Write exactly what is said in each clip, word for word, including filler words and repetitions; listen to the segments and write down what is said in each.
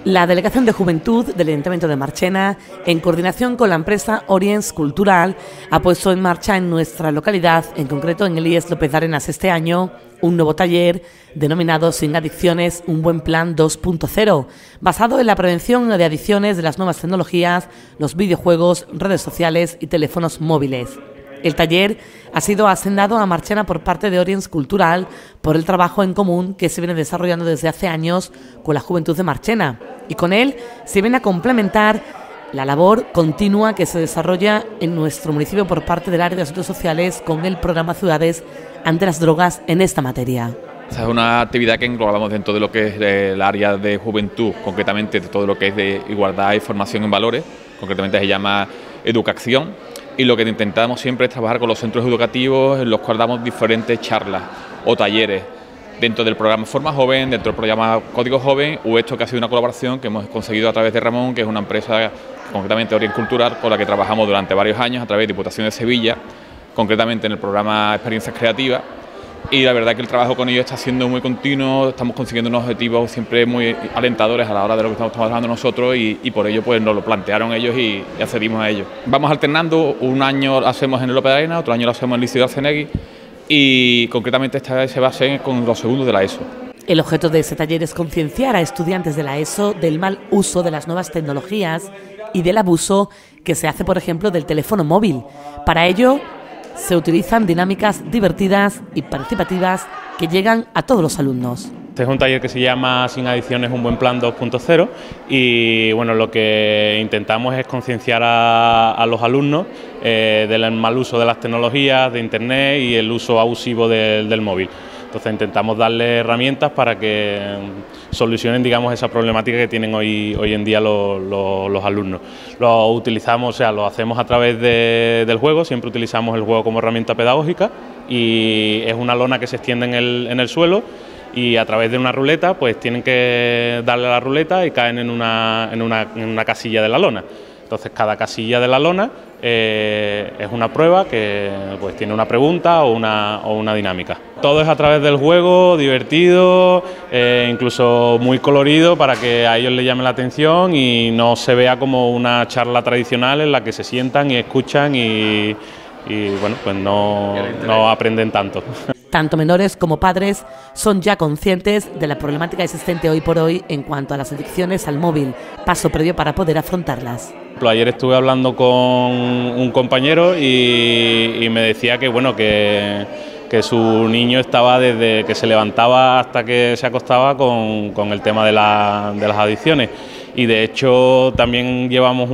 La Delegación de Juventud del Ayuntamiento de Marchena, en coordinación con la empresa Oriens Cultural, ha puesto en marcha en nuestra localidad, en concreto en el I E S López de Arenas este año, un nuevo taller denominado Sin Adicciones, un buen plan dos punto cero, basado en la prevención de adicciones de las nuevas tecnologías, los videojuegos, redes sociales y teléfonos móviles. El taller ha sido ascendado a Marchena por parte de Oriens Cultural por el trabajo en común que se viene desarrollando desde hace años con la juventud de Marchena, y con él se viene a complementar la labor continua que se desarrolla en nuestro municipio por parte del área de asuntos sociales con el programa Ciudades ante las drogas en esta materia. Esta es una actividad que englobamos dentro de lo que es el área de juventud, concretamente de todo lo que es de igualdad y formación en valores, concretamente se llama educación. Y lo que intentamos siempre es trabajar con los centros educativos en los cuales damos diferentes charlas o talleres dentro del programa Forma Joven, dentro del programa Código Joven, o esto que ha sido una colaboración que hemos conseguido a través de Ramón, que es una empresa concretamente Oriens Cultural, con la que trabajamos durante varios años a través de Diputación de Sevilla, concretamente en el programa Experiencias Creativas. Y la verdad que el trabajo con ellos está siendo muy continuo, estamos consiguiendo unos objetivos siempre muy alentadores a la hora de lo que estamos trabajando nosotros y, y por ello pues nos lo plantearon ellos y, y accedimos a ello. Vamos alternando, un año lo hacemos en el López de Arenas, otro año lo hacemos en el Liceo de Arcenegui y concretamente esta vez se va a hacer con los segundos de la ESO. El objeto de este taller es concienciar a estudiantes de la ESO del mal uso de las nuevas tecnologías y del abuso que se hace, por ejemplo, del teléfono móvil. Para ello se utilizan dinámicas divertidas y participativas que llegan a todos los alumnos. Este es un taller que se llama Sin Adicciones, un buen plan dos punto cero y bueno, lo que intentamos es concienciar a, a los alumnos eh, del mal uso de las tecnologías, de internet y el uso abusivo de, del móvil. Entonces intentamos darles herramientas para que solucionen, digamos, esa problemática que tienen hoy, hoy en día los, los, los alumnos. Lo utilizamos, o sea, lo hacemos a través de, del juego, siempre utilizamos el juego como herramienta pedagógica y es una lona que se extiende en el, en el suelo y a través de una ruleta pues tienen que darle a la ruleta y caen en una, en una, en una casilla de la lona. Entonces cada casilla de la lona eh, es una prueba que pues tiene una pregunta o una, o una dinámica. Todo es a través del juego, divertido, eh, incluso muy colorido para que a ellos les llame la atención y no se vea como una charla tradicional en la que se sientan y escuchan y, y bueno, pues no, no aprenden tanto. Tanto menores como padres son ya conscientes de la problemática existente hoy por hoy en cuanto a las adicciones al móvil, paso previo para poder afrontarlas. Ayer estuve hablando con un compañero y, y me decía que bueno que, que su niño estaba desde que se levantaba hasta que se acostaba con, con el tema de, la, de las adicciones. Y de hecho también llevamos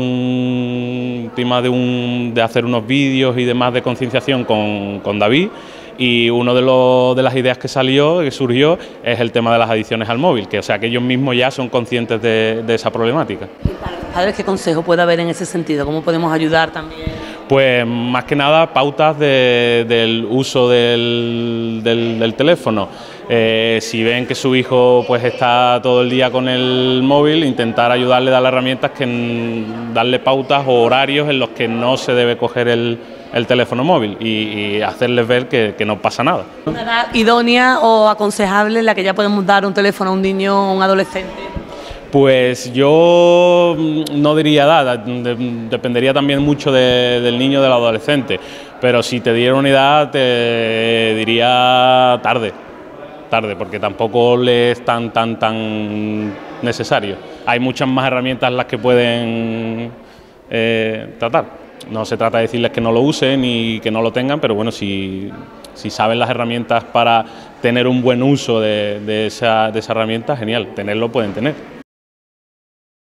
un tema de, un, de hacer unos vídeos y demás de concienciación con, con David. Y una de, los, de las ideas que salió, que surgió, es el tema de las adicciones al móvil, que o sea que ellos mismos ya son conscientes de, de esa problemática. ¿Y para los padres qué consejo puede haber en ese sentido? ¿Cómo podemos ayudar también? Pues más que nada pautas de, del uso del, del, del teléfono. Eh, si ven que su hijo pues está todo el día con el móvil, intentar ayudarle, darle herramientas, que darle pautas o horarios en los que no se debe coger el el teléfono móvil y, y hacerles ver que, que no pasa nada. ¿Una edad idónea o aconsejable en la que ya podemos dar un teléfono a un niño o un adolescente? Pues yo no diría edad, dependería también mucho de, del niño o del adolescente, pero si te diera una edad te diría tarde, tarde, porque tampoco le es tan, tan, tan necesario. Hay muchas más herramientas las que pueden eh, tratar. No se trata de decirles que no lo usen y que no lo tengan, pero bueno, si, si saben las herramientas para tener un buen uso de, de, esa, de esa herramienta, genial, tenerlo pueden tener.